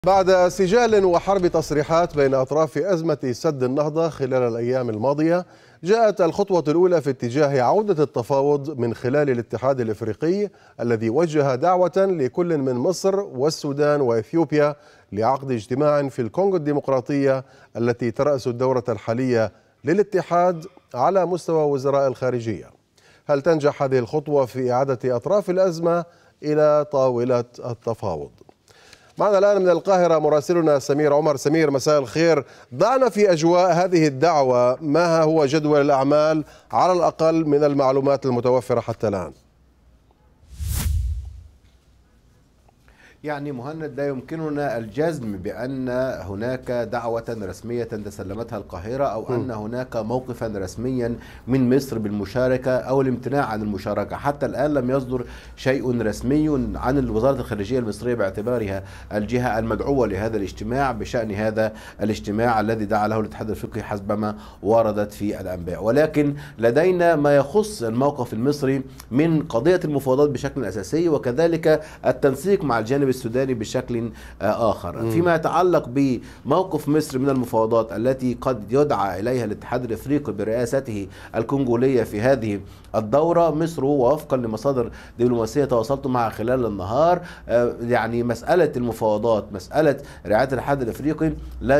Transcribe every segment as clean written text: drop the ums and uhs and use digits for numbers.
بعد سجال وحرب تصريحات بين أطراف أزمة سد النهضة خلال الأيام الماضية، جاءت الخطوة الأولى في اتجاه عودة التفاوض من خلال الاتحاد الإفريقي الذي وجه دعوة لكل من مصر والسودان وإثيوبيا لعقد اجتماع في الكونغو الديمقراطية التي ترأس الدورة الحالية للاتحاد على مستوى وزراء الخارجية. هل تنجح هذه الخطوة في إعادة أطراف الأزمة إلى طاولة التفاوض؟ معنا الآن من القاهرة مراسلنا سمير عمر. سمير، مساء الخير. ضعنا في أجواء هذه الدعوة، ما هو جدول الأعمال على الأقل من المعلومات المتوفرة حتى الآن؟ يعني مهند، لا يمكننا الجزم بأن هناك دعوة رسمية تسلمتها القاهرة أو أن هناك موقفا رسميا من مصر بالمشاركة أو الامتناع عن المشاركة. حتى الآن لم يصدر شيء رسمي عن وزارة الخارجية المصرية باعتبارها الجهة المدعوة لهذا الاجتماع بشأن هذا الاجتماع الذي دعا له الاتحاد الأفريقي حسبما وردت في الأنباء. ولكن لدينا ما يخص الموقف المصري من قضية المفاوضات بشكل أساسي، وكذلك التنسيق مع الجانب السوداني بشكل آخر. فيما يتعلق بموقف مصر من المفاوضات التي قد يدعى إليها الاتحاد الأفريقي برئاسته الكونغولية في هذه الدورة، مصر وفقا لمصادر دبلوماسية تواصلت معها خلال النهار، يعني مسألة المفاوضات، مسألة رعاية الاتحاد الأفريقي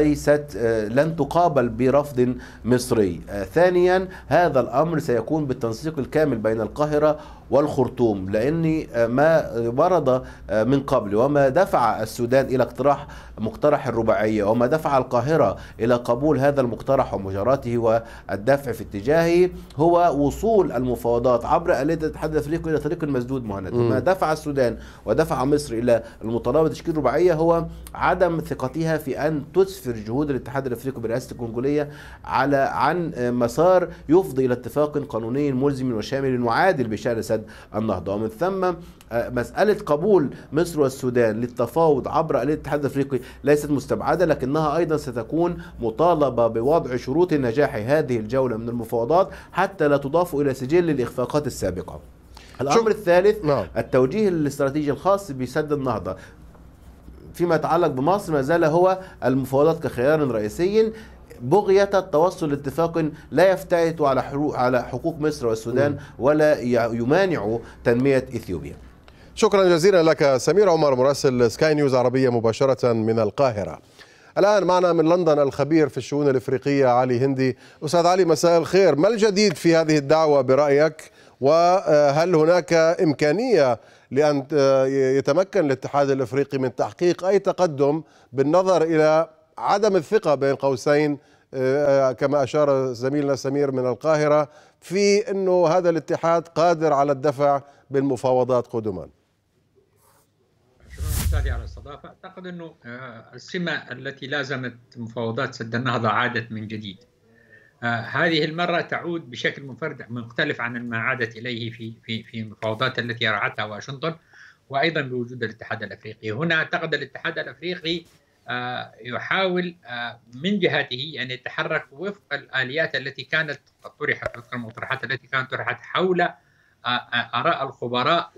لن تقابل برفض مصري. ثانيا، هذا الأمر سيكون بالتنسيق الكامل بين القاهرة والخرطوم، لأن ما ورد من قبل وما دفع السودان إلى مقترح الرباعية وما دفع القاهرة إلى قبول هذا المقترح ومجاراته والدفع في اتجاهه هو وصول المفاوضات عبر آلية الاتحاد الأفريقي إلى طريق مسدود. مهند، ما دفع السودان ودفع مصر إلى المطالبة بتشكيل رباعية هو عدم ثقتها في أن تسفر جهود الاتحاد الأفريقي برئاسة الكونغولية عن مسار يفضي إلى اتفاق قانوني ملزم وشامل وعادل بشأن سد النهضة. ومن ثم مسألة قبول مصر والسودان للتفاوض عبر آلية الاتحاد الأفريقي ليست مستبعدة، لكنها أيضا ستكون مطالبة بوضع شروط نجاح هذه الجولة من المفاوضات حتى لا تضاف إلى سجل الإخفاقات السابقة. الأمر الثالث، التوجيه الاستراتيجي الخاص بسد النهضة فيما يتعلق بمصر ما زال هو المفاوضات كخيار رئيسي بغية التوصل لاتفاق لا يفترض على حقوق مصر والسودان ولا يمانع تنمية إثيوبيا. شكرا جزيلا لك سمير عمر، مراسل سكاي نيوز عربية مباشرة من القاهرة. الآن معنا من لندن الخبير في الشؤون الإفريقية علي هندي. أستاذ علي، مساء الخير. ما الجديد في هذه الدعوة برأيك؟ وهل هناك إمكانية لأن يتمكن الاتحاد الإفريقي من تحقيق أي تقدم بالنظر إلى عدم الثقة بين قوسين كما أشار زميلنا سمير من القاهرة في أنه هذا الاتحاد قادر على الدفع بالمفاوضات قدما؟ شكرا أستاذي على الاستضافة. أعتقد أنه السمة التي لازمت مفاوضات سد النهضة عادت من جديد. هذه المرة تعود بشكل مختلف عن ما عادت إليه في المفاوضات التي رعتها واشنطن، وأيضا بوجود الاتحاد الأفريقي. هنا أعتقد الاتحاد الأفريقي يحاول من جهته أن يتحرك وفق الآليات التي كانت طرحت، وفق المقترحات التي كانت طرحت حول آراء الخبراء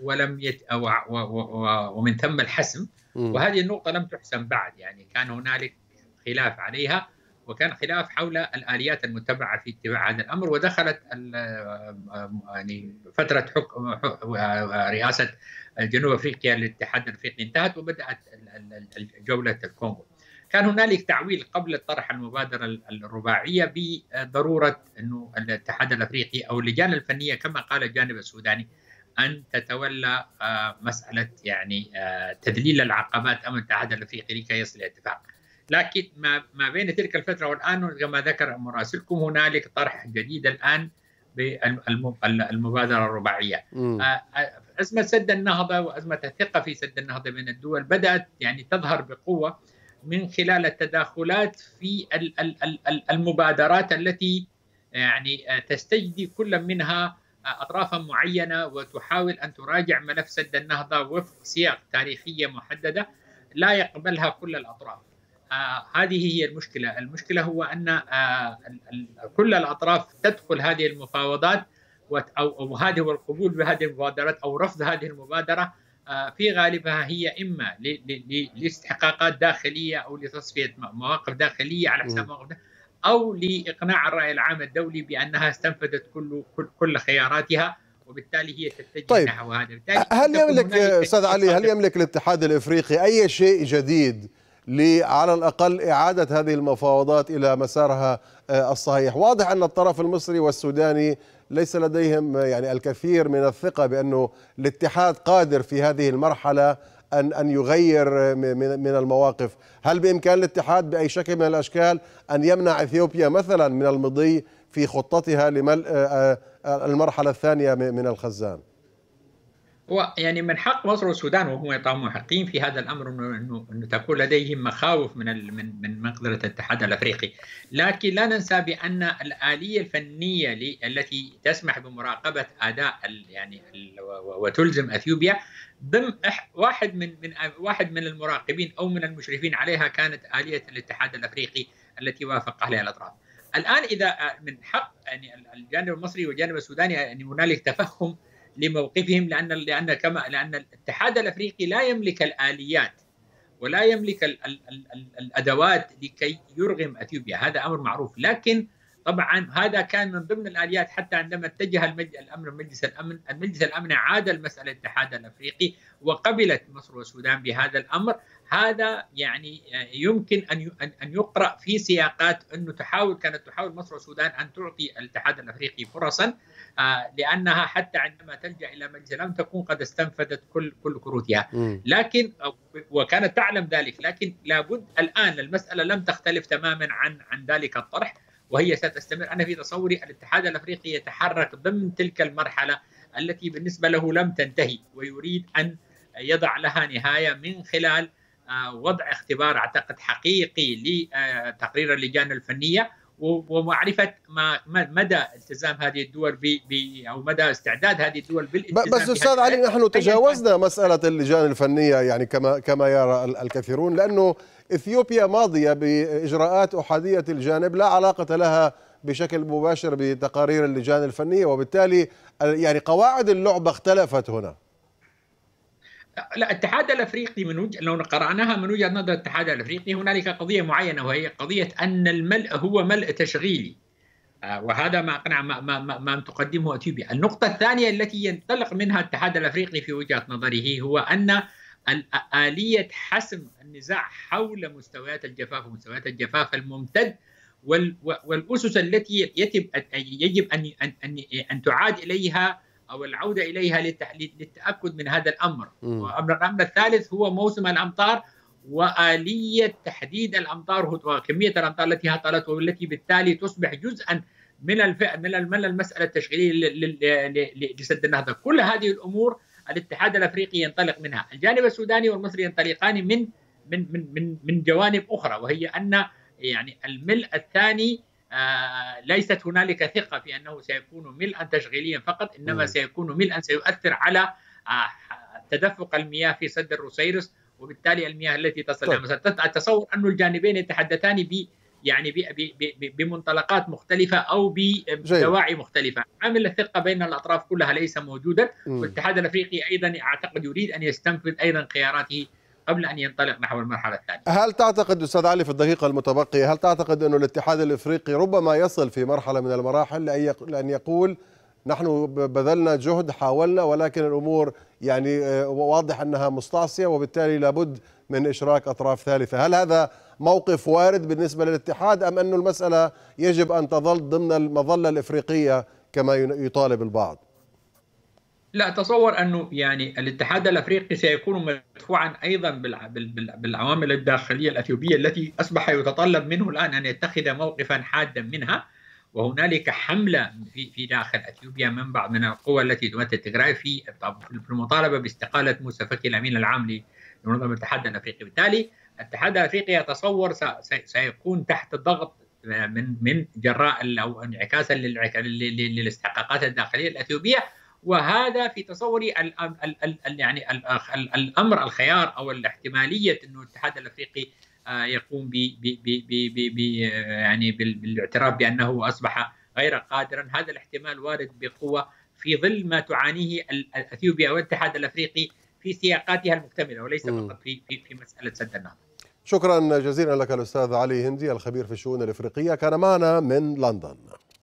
ومن ثم الحسم. وهذه النقطة لم تحسم بعد، يعني كان هنالك خلاف عليها، وكان خلاف حول الآليات المتبعة في اتباع هذا الأمر. ودخلت يعني فترة حكم رئاسة جنوب أفريقيا للاتحاد الأفريقي انتهت، وبدأت جولة الكونغو. كان هنالك تعويل قبل الطرح المبادرة الرباعية بضرورة أنه الاتحاد الأفريقي أو اللجان الفنية كما قال الجانب السوداني أن تتولى مسألة يعني تذليل العقبات أمام الاتحاد الأفريقي لكي يصل إلى اتفاق. لكن ما بين تلك الفترة والآن كما ذكر مراسلكم هنالك طرح جديد الآن بالمبادرة الرباعية. أزمة سد النهضة وأزمة الثقة في سد النهضة بين الدول بدأت يعني تظهر بقوة من خلال التداخلات في المبادرات التي يعني تستجدي كل منها أطرافا معينة وتحاول أن تراجع ملف سد النهضة وفق سياق تاريخية محددة لا يقبلها كل الأطراف. هذه هي المشكلة. المشكلة هو أن كل الأطراف تدخل هذه المفاوضات وهذه والقبول بهذه المبادرات أو رفض هذه المبادرة في غالبها هي إما لاستحقاقات داخلية أو لتصفية مواقف داخلية على حساب مواقف، أو لإقناع الرأي العام الدولي بأنها استنفذت كل خياراتها، وبالتالي هي تتجه طيب، نحو هذا. بالتالي هل يملك أستاذ علي، هل يملك الاتحاد الإفريقي أي شيء جديد على الأقل إعادة هذه المفاوضات إلى مسارها الصحيح؟ واضح أن الطرف المصري والسوداني ليس لديهم يعني الكثير من الثقة بأنه الاتحاد قادر في هذه المرحلة أن يغير من المواقف. هل بإمكان الاتحاد بأي شكل من الأشكال أن يمنع إثيوبيا مثلا من المضي في خطتها لملء المرحلة الثانية من الخزان؟ هو يعني من حق مصر والسودان وهم محقين في هذا الامر انه تكون لديهم مخاوف من مقدره الاتحاد الافريقي، لكن لا ننسى بان الاليه الفنيه التي تسمح بمراقبه اداء يعني وتلزم اثيوبيا ضمن واحد من المراقبين او من المشرفين عليها كانت اليه الاتحاد الافريقي التي وافق عليها الاطراف. الان اذا من حق يعني الجانب المصري والجانب السوداني يعني هنالك تفهم لموقفهم، لأن الاتحاد الأفريقي لا يملك الآليات ولا يملك الأدوات لكي يرغم أثيوبيا، هذا أمر معروف. لكن طبعا هذا كان من ضمن الآليات حتى عندما اتجه الأمر مجلس الأمن عاد المسألة الاتحاد الأفريقي وقبلت مصر والسودان بهذا الأمر. هذا يعني يمكن أن يقرأ في سياقات أنه كانت تحاول مصر والسودان أن تعطي الاتحاد الأفريقي فرصا، لأنها حتى عندما تلجأ إلى مجلس الأمن تكون قد استنفذت كل كروتها، لكن وكانت تعلم ذلك. لكن لابد الآن المسألة لم تختلف تماما عن ذلك الطرح، وهي ستستمر. أنا في تصوري الاتحاد الأفريقي يتحرك ضمن تلك المرحلة التي بالنسبة له لم تنتهي، ويريد أن يضع لها نهاية من خلال وضع اختبار أعتقد حقيقي لتقرير اللجان الفنية ومعرفة مدى التزام هذه الدول أو مدى استعداد هذه الدول بالالتزام. بس أستاذ علي، نحن تجاوزنا مسألة اللجان الفنية يعني كما يرى الكثيرون، لأنه إثيوبيا ماضية بإجراءات أحادية الجانب لا علاقة لها بشكل مباشر بتقارير اللجان الفنية، وبالتالي يعني قواعد اللعبة اختلفت هنا. لا، الاتحاد الافريقي لو قرأناها من وجهة نظر الاتحاد الافريقي هنالك قضية معينة، وهي قضية ان الملء هو ملء تشغيلي، وهذا ما اقنع ما تقدمه اثيوبيا. النقطة الثانية التي ينطلق منها الاتحاد الافريقي في وجهة نظره هو ان آلية حسم النزاع حول مستويات الجفاف ومستويات الجفاف الممتد والأسس التي يجب أن تعاد إليها أو العودة إليها للتأكد من هذا الأمر. والأمر الثالث هو موسم الأمطار وآلية تحديد الأمطار وكمية الأمطار التي هطلت، والتي بالتالي تصبح جزءا من المسألة التشغيلية لسد النهضة. كل هذه الأمور الاتحاد الأفريقي ينطلق منها. الجانب السوداني والمصري ينطلقان من جوانب أخرى، وهي أن يعني الملء الثاني ليست هنالك ثقة في أنه سيكون ملءا تشغيليا فقط، إنما سيكون ملءا سيؤثر على تدفق المياه في سد الروسيرس، وبالتالي المياه التي تصل إلى أتصور أن الجانبين يتحدثان بمنطلقات مختلفة أو بدواعي مختلفة. عامل الثقة بين الأطراف كلها ليس موجودا، والاتحاد الأفريقي أيضا أعتقد يريد أن يستنفذ أيضا خياراته قبل أن ينطلق نحو المرحلة الثانية. هل تعتقد أستاذ علي في الدقيقة المتبقية، هل تعتقد أن الاتحاد الأفريقي ربما يصل في مرحلة من المراحل لأن يقول نحن بذلنا جهد حاولنا ولكن الأمور يعني واضح أنها مستعصية وبالتالي لابد من إشراك أطراف ثالثة؟ هل هذا موقف وارد بالنسبة للاتحاد أم أن المسألة يجب أن تظل ضمن المظلة الإفريقية كما يطالب البعض؟ لا، أتصور أنه يعني الاتحاد الأفريقي سيكون مدفوعا أيضا بالعوامل الداخلية الأثيوبية التي أصبح يتطلب منه الآن أن يتخذ موقفا حادا منها. وهنالك حملة في داخل أثيوبيا من بعض من القوى التي تمثل تجراي في المطالبة باستقالة موسى فكي الأمين العام لمنظمة الاتحاد الأفريقي. بالتالي الاتحاد الأفريقي يتصور سيكون تحت ضغط من جراء أو انعكاسا للاستحقاقات الداخلية الأثيوبية، وهذا في تصوري يعني الأمر الخيار أو الاحتمالية أنه الاتحاد الأفريقي يقوم يعني بالاعتراف بأنه أصبح غير قادرا. هذا الاحتمال وارد بقوة في ظل ما تعانيه أثيوبيا والاتحاد الأفريقي في سياقاتها المكتمله وليس فقط في مساله سد النهضه. شكرا جزيلا لك الأستاذ علي هندي الخبير في الشؤون الإفريقية، كان معنا من لندن.